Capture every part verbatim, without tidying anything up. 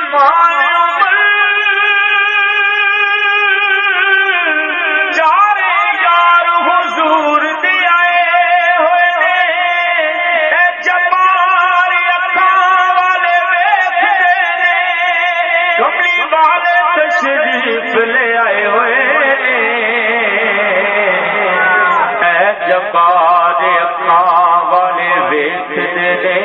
مال عمر چارے یار حضور دے آئے ہوئے نے اے جبار اکھاں والے ویکھدے نے کملی والے تشریف لے آئے ہوئے نے اے جبار اکھاں والے ویکھدے نے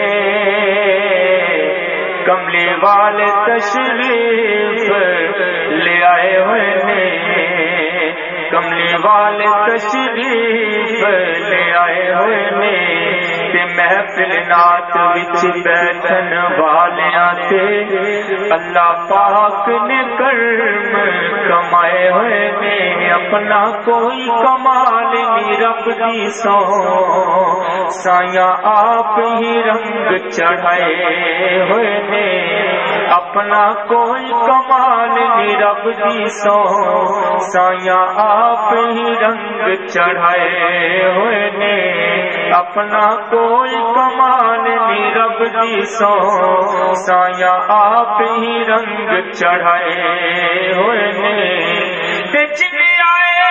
کملی والے تشریف لے آئے ہوئے نے کملی والے تشریف لے آئے ہوئے نے تے محفل نات وچ بیٹھن والیاں تے اللہ پاک نے کرم کمائے ہوئے نے اپنا کوئی کمال نہیں رب دی سو سایاں آپ ہی رنگ چڑھائے ہوئے نے اپنا کوئی کمال نہیں رب دی سو سایاں آپ ہی رنگ چڑھائے ہوئے نے اپنا کوئی کمال نہیں رب دی سو سایاں آپ ہی رنگ چڑھائے ہوئے نے تے جنے آئے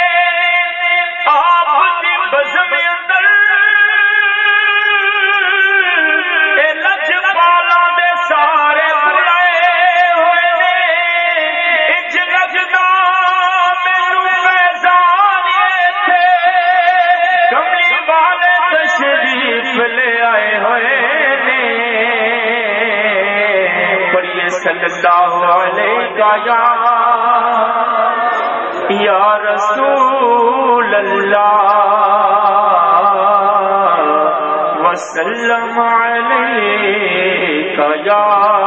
آپ دی بزم اندر اے لجپالاں دے سارے بلائے ہوئے نے اج لجدا مینوں فیضان ایتھے کملی والے تشریف لے آئے ہوئے نے پڑھیے صلی اللہ علیہ یا رسول اللہ وسلم علیک یا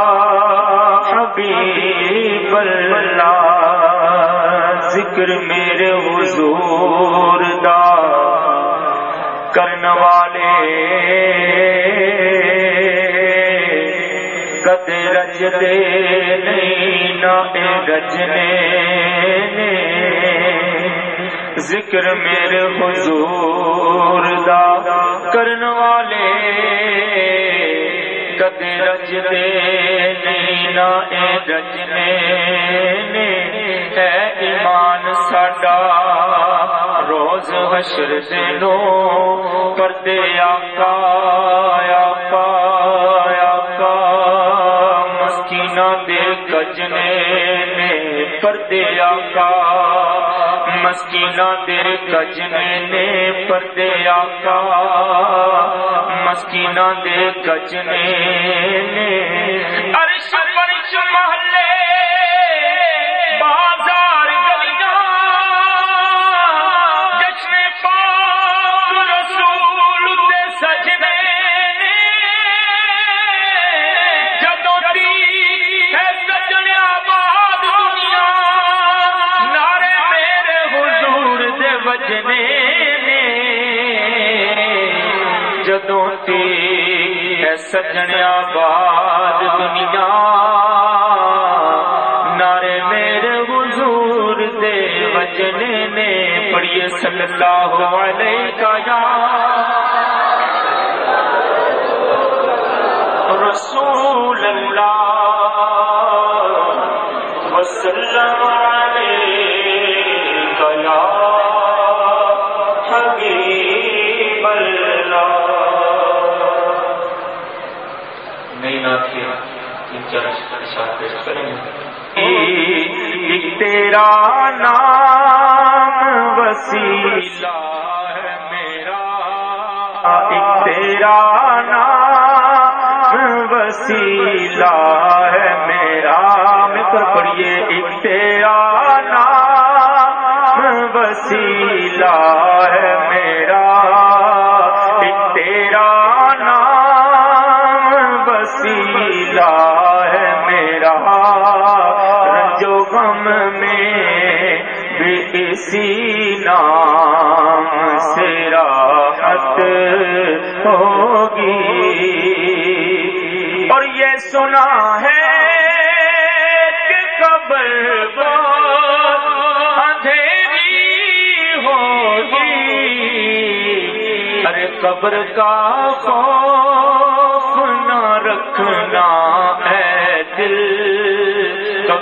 حبیب اللہ ذکر میرے حضور دا کرن والے کدے رجدے نہیں نہ اے رجنے ذکر میرے حضور دا کرن والے کدے رجدے نہیں نہ اے رجنے اے ایمان ساڈا روز حشر دنو پردے آقا آقا آقا مسکینہ دے گجنے نے پردے آقا مسکینہ دے گجنے نے پردے آقا مسکینہ دے گجنے نے عرش فرش محلے بازار گلیاں جشن پاک رسول تے سجنے جدوں دی ہے سجنے آباد دنیا نعرے میرے حضور دے وجنے جدوں دی ہے سجنے آباد دنیا نعرے میرے حضور دے وجنے نے پڑھیے صلی اللہ علیہ یا رسول اللہ وسلم علیک یا حبیب اللہ نئی نعت کے تین چار اشعار پیش کریں گے ایک تیرا نام وسیلہ ہے میرا ایک تیرا نام وسیلہ ہے میرا میں پر پڑھیے ایک تیرا نام وسیلہ ہے میرا ایک تیرا نام وسیلہ ہے میرا رنجو غم میں بھی اسی نام سے راحت ہوگی اور یہ سنا ہے کہ قبر بہت اندھیری ہوگی ارے قبر کا خوف نہ رکھنا اے دل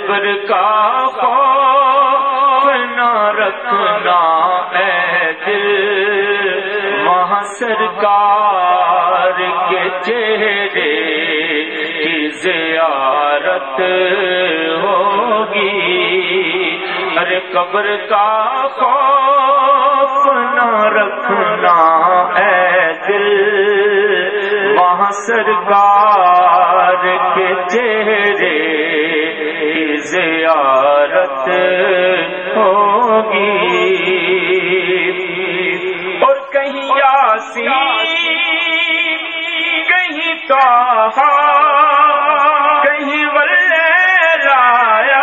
قبر کا خوف نہ رکھنا اے دل، وہاں سرکار کے چہرے کی زیارت ہوگی۔ ارے قبر کا خوف نہ رکھنا اے دل، وہاں سرکار کے چہرے کی زیارت ہوگی۔ اور کہیں یاسین، کہیں طٰہٰ، کہیں واللیلایا،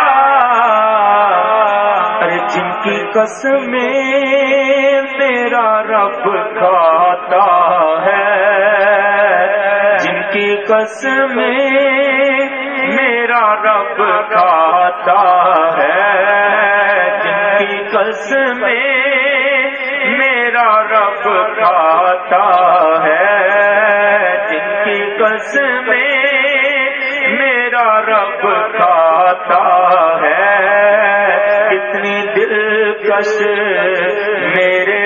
ارے جن کی قسمیں میرا رب کھاتا ہے، جن کی قسمیں میرا رب کھاتا ہے، جن کی قسمیں میرا رب کھاتا ہے، جن کی قسمیں میرا رب کھاتا ہے، کتنی دلکش میرے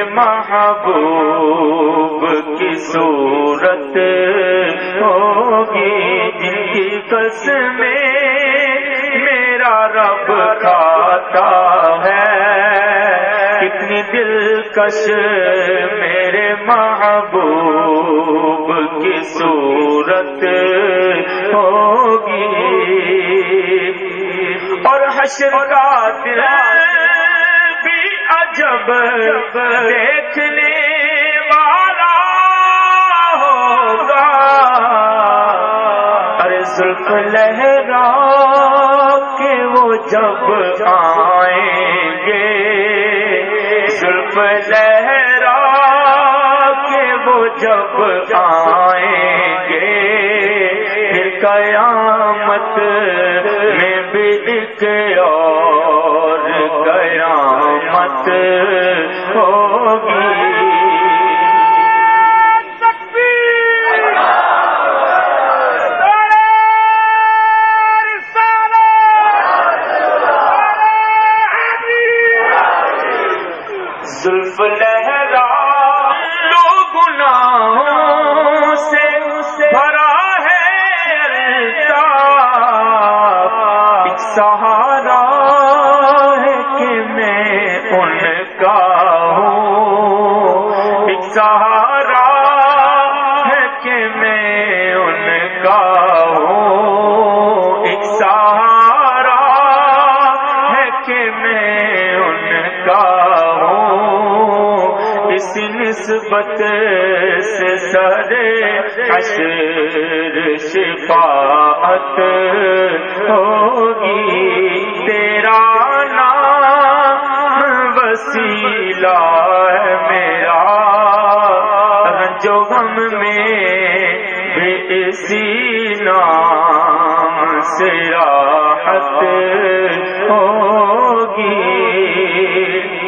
محبوب کی صورت ہوگی، جن کی قسمیں میرا رب کھاتا ہے، کتنی دلکش میرے محبوب کی صورت ہوگی۔ اور حشر کا دل بھی عجب دیکھنے والا ہوگا، ارے زلف لہرا کے وہ جب آئیں گے، زلف لہرا کے وہ جب آئیں گے، پھر قیامت میں بھی ایک اور قیامت ہوگی۔ زلف لہرا لو گناہوں سے بھرا ہے الطاف، ایک سہارا ہے کہ میں ان کا ہوں، ایک سہارا ہے کہ میں ان کا ہوں، ایک سہارا ہے کہ میں ان کا اس نسبت سے سر حشر شفاعت ہوگی، تیرا نام وسیلہ ہے میرا، جو غم میں بھی اسی نام سے راحت ہوگی۔